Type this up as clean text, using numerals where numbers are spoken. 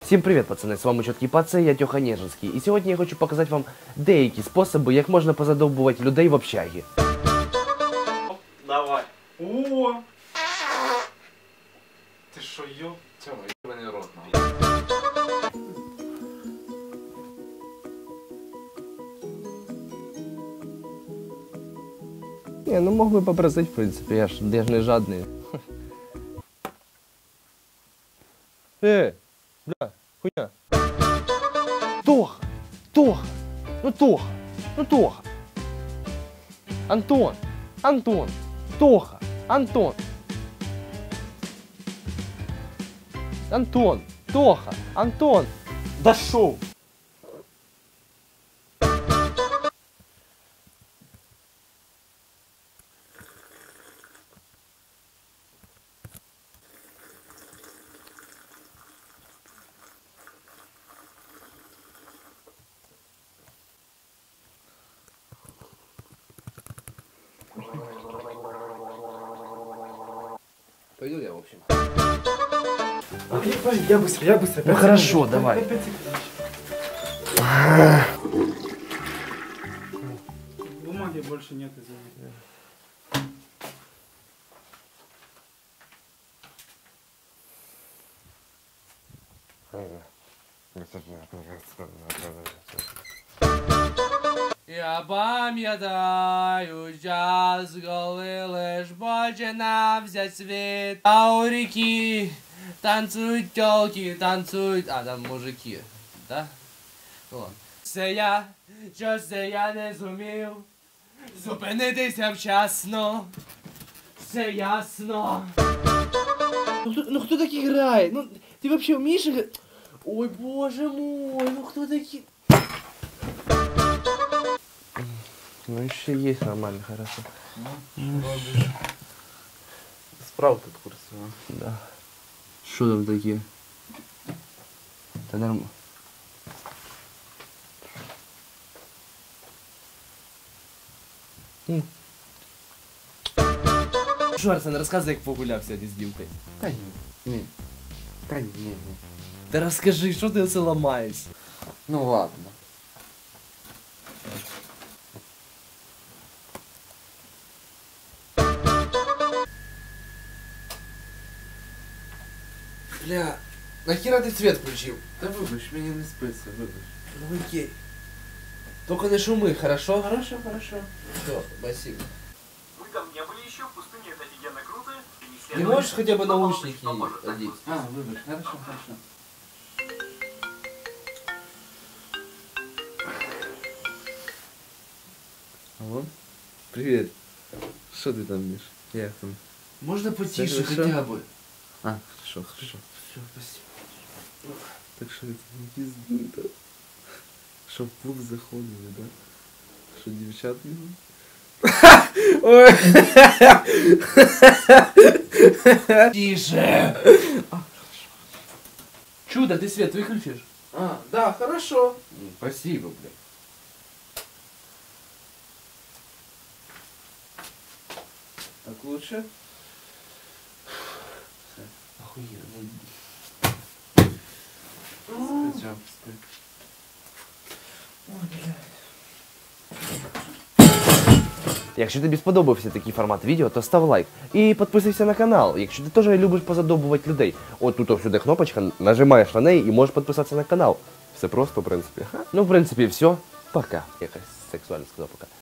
Всім привіт, пацани, з вами Чоткий Паце, я Тьоха Нежинський. І сьогодні я хочу показати вам деякі способи, як можна позадовбувати людей в общагі. Давай. О! Ти що, йо? Цього, ебаний рот, нахуй. Не, ну мог би попросити, в принципі, я ж не жадний. Бля, хуйня. Тоха! Тоха! Ну Тоха! Ну Тоха! Антон! Антон! Тоха! Антон! Антон! Тоха! Антон! Дошел! Пойду я, в общем. Я быстро, я быстро. Ну хорошо, давай. Бумаги больше нет, извини. Я пам'ятаю час, коли лиш починав взять світ. А у ріки танцують тёлки, танцують... А, там мужики, да? Ну ладно. Це я не зумів зупинитися вчасно. Все ясно. Ну хто так грає? Ну, ти вообще вмієш грати? Ой, боже мой, ну хто такий... Ну еще есть нормально, хорошо. Справа тут курсила. Да. Що там таке? Та нормально. Що, Арсен, розказуй, як погуляв сьогодні з дівкою. Та ні. Та ні. Та розкажи, що ти оце ламаєшся? Ну ладно. Бля, нахіра ти світ включив? Та вибач, мені не спиться, вибач. Ну окей. Только не шуми, хорошо? Хорошо. Все, спасибо. Вы там не были еще, в пустыне это офигенно круто. Не можешь хотя бы наушники одеть? А, вибач, хорошо. Алло? Привет. Что ты там, Миш? Як там? Можно потише Да, хорошо. хотя бы? А, хорошо. Все, спасибо. Так що це не пізніто? Що в клуб заходили, да? Що дівчат не було? Ой! Тише! Чудо, ты свет выключишь? А, да, хорошо. Спасибо, бля. Так лучше? Охуенно. Спать. Якщо тобі сподобався такий формат відео, то став лайк і підписуйся на канал. Якщо ти теж любиш позадовбувати людей, от тут всюди кнопочка, нажимаєш на неї і можеш підписатися на канал. Все просто, в принципі. Ну, в принципі, все. Пока. Якось сексуально сказав пока.